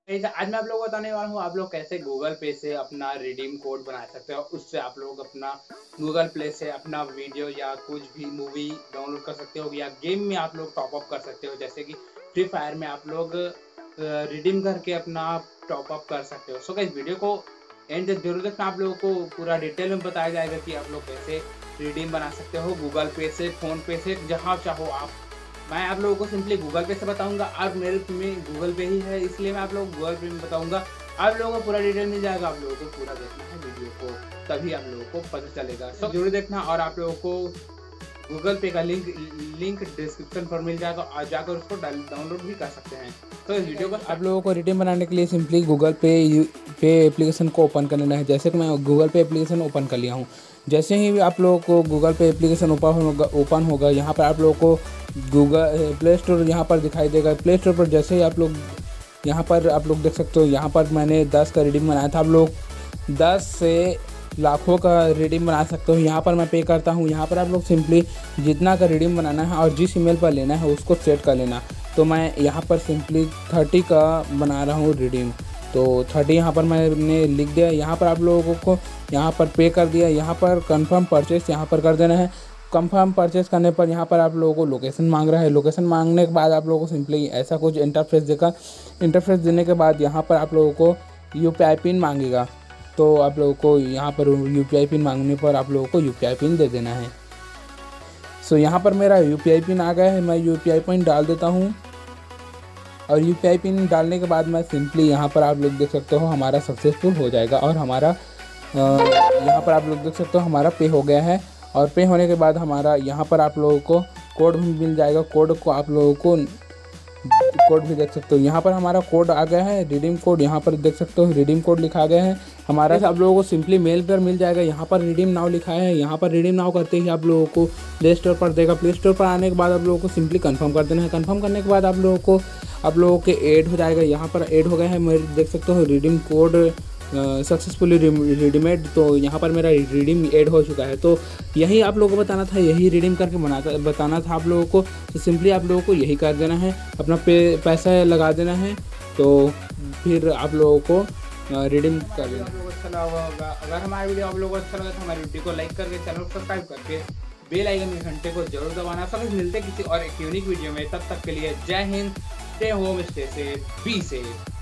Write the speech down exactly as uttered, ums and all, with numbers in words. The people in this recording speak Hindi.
गाइस, आज मैं आप लोगों को बताने वाला हूँ आप लोग कैसे गूगल पे से अपना रिडीम कोड बना सकते हो। उससे आप लोग अपना गूगल प्ले से अपना वीडियो या कुछ भी मूवी डाउनलोड कर सकते हो या गेम में आप लोग टॉप अप कर सकते हो। जैसे कि फ्री फायर में आप लोग रिडीम करके अपना टॉप अप कर सकते हो। सो गाइस, वीडियो को एंड तक जरूर देखना। आप लोगों को पूरा डिटेल में बताया जाएगा कि आप लोग कैसे रिडीम बना सकते हो गूगल पे से, फ़ोन पे से, जहाँ चाहो आप। मैं आप लोगों को सिंपली गूगल पे से बताऊंगा और मेरे में गूगल पे ही है, इसलिए मैं आप लोगों को गूगल पे में बताऊंगा। आप लोगों को पूरा डिटेल मिल जाएगा। आप लोगों को पूरा देखना है वीडियो को, तभी आप लोगों को पता चलेगा। सो जरूर देखना। और आप लोगों को गूगल पे का लिंक लिंक डिस्क्रिप्शन पर मिल जाएगा और जाकर उसको डाउनलोड भी कर सकते हैं। तो इस वीडियो को आप लोगों को रिडीम बनाने के लिए सिंपली गूगल पे पे एप्लीकेशन को ओपन कर लेना है। जैसे कि मैं गूगल पे एप्लीकेशन ओपन कर लिया हूँ। जैसे ही आप लोगों को गूगल पे एप्लीकेशन ओपन होगा ओपन होगा यहाँ पर आप लोगों को गूगल प्ले स्टोर यहाँ पर दिखाई देगा। प्ले स्टोर पर जैसे ही आप लोग यहाँ पर आप लोग देख सकते हो, यहाँ पर मैंने दस का रिडीम बनाया था। आप लोग दस से लाखों का रिडीम बना सकते हो। यहाँ पर मैं पे करता हूँ। यहाँ पर आप लोग सिंपली जितना का रिडीम बनाना है और जिस ईमेल पर लेना है उसको सेट कर लेना। तो मैं यहाँ पर सिंपली थर्टी का बना रहा हूँ रिडीम। तो थर्टी यहाँ पर मैंने लिख दिया। यहाँ पर आप लोगों को यहाँ पर पे कर दिया। यहाँ पर कंफर्म परचेस यहाँ पर कर देना है। कंफर्म परचेस करने पर यहाँ पर आप लोगों को लोकेशन मांग रहा है। लोकेशन मांगने के बाद आप लोगों को सिंपली ऐसा कुछ इंटरफेस देगा। इंटरफेस देने के बाद यहाँ पर आप लोगों को यू पी आई पिन मांगेगा। तो आप लोगों को यहाँ पर यू पी आई पिन मांगने पर आप लोगों को यू पी आई पिन दे देना है। सो यहाँ पर मेरा यू पी आई पिन आ गया है। मैं यू पी आई पिन डाल देता हूँ और यू पी आई पिन डालने के बाद मैं सिंपली यहाँ पर आप लोग देख सकते हो हमारा सक्सेसफुल हो जाएगा। और हमारा यहाँ पर आप लोग देख सकते हो हमारा पे हो गया है। और पे होने के बाद हमारा यहाँ पर आप लोगों को कोड भी मिल जाएगा। कोड को आप लोगों को कोड भी देख सकते हो। यहाँ पर हमारा कोड आ गया है, रिडीम कोड। यहाँ पर देख सकते हो रिडीम कोड लिखा गया है हमारा। आप लोगों को सिंपली मेल पर मिल जाएगा। यहाँ पर रिडीम नाउ लिखा है। यहाँ पर रिडीम नाउ करते ही आप लोगों को प्ले स्टोर पर देगा। प्ले स्टोर पर आने के बाद आप लोगों को सिंपली कंफर्म कर देना है। कंफर्म करने के बाद आप लोगों को आप लोगों के ऐड हो जाएगा। यहाँ पर ऐड हो गया है। मेरे देख सकते हो रिडीम कोड सक्सेसफुली रिडीमेड। तो यहाँ पर मेरा रिडीम ऐड हो चुका है। तो यही आप लोगों को बताना था, यही रिडीम करके बनाता बताना था आप लोगों को। तो सिंपली आप लोगों को यही कर देना है, अपना पे पैसा लगा देना है। तो फिर आप लोगों को रिडीम कर लेना। आप लोगों को अच्छा लगा होगा। अगर हमारा वीडियो आप लोगों को अच्छा लगा तो हमारी वीडियो को लाइक करके, चैनल को सब्सक्राइब करके, बेल आइकन के घंटे को जरूर दबाना। सब मिलते किसी और एक यूनिक वीडियो में। तब तक के लिए Jai Hind, stay home, stay safe, be safe.